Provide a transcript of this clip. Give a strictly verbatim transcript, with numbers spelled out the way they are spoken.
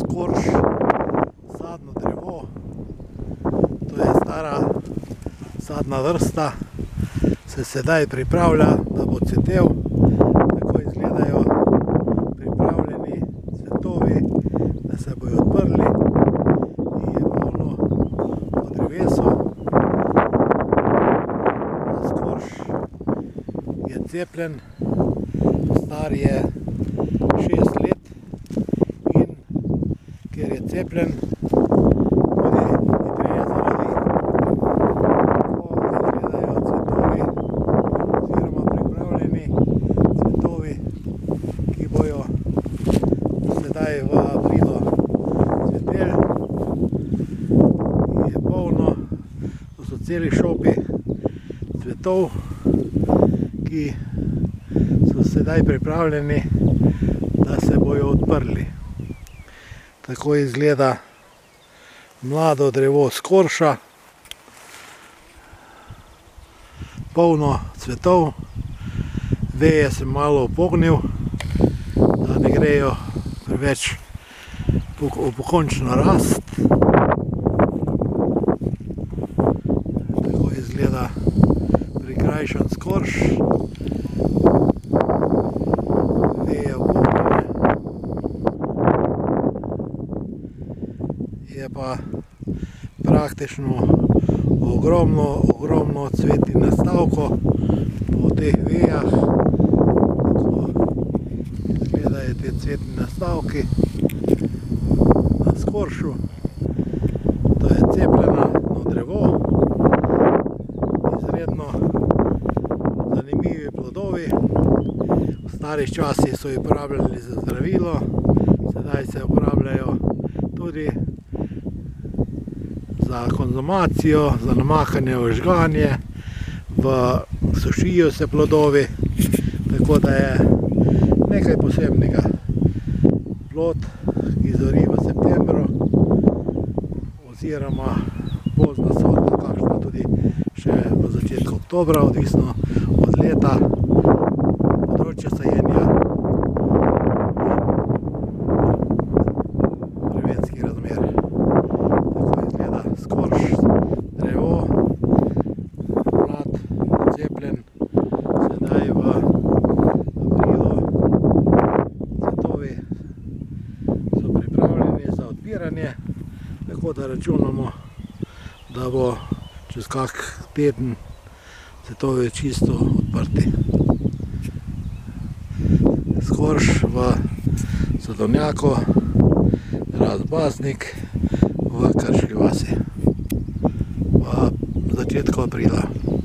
skorš, sadno drevo. To je stara sadna vrsta, se sedaj pripravlja, da bo cvetel. Tako izgledajo pripravljeni cvetovi, da se bojo odprli. In je polno po drevesu. Skorš je cepljen, star je šest let in ker je cepljen, tudi hitreje zaradi, ko izgledajo cvetovi oziroma pripravljeni cvetovi, ki bojo sedaj v aprilu cveteli. Je polno, to so celi šopi cvetov, ki so sedaj pripravljeni, da se bojo odprli. Tako izgleda mlado drevo skorša, polno cvetov. Veje sem malo upognil, da ne grejo preveč v pokončno rast. Tako izgleda prikrajšan skorš. Veje upognjene. Je pa praktično ogromno, ogromno cvetnih nastavkov po teh vejah. Tako izgledajo te cvetni nastavki na skoršu. To je cepljeno drevo. Izredno zanimivi plodovi. V starih časih so jih uporabljali za zdravilo, sedaj se uporabljajo tudi za konzumacijo, za namakanje v žganje, v sušijo se plodovi, tako da je nekaj posebnega. Plod, ki zori v septembru oziroma pozna sorta, kakšna tudi še v začetku oktobra, odvisno od leta, področja sajenja in vremenskih razmer. Tako izgleda skorš, drevo, mlad, cepljen, sedaj v aprilu. Cvetovi so pripravljeni za odpiranje, tako da računamo, da bo čez kak teden cvetovi čisto odprti. Skorš v sadovnjaku Razbasnik v Krški vasi v začetku aprila.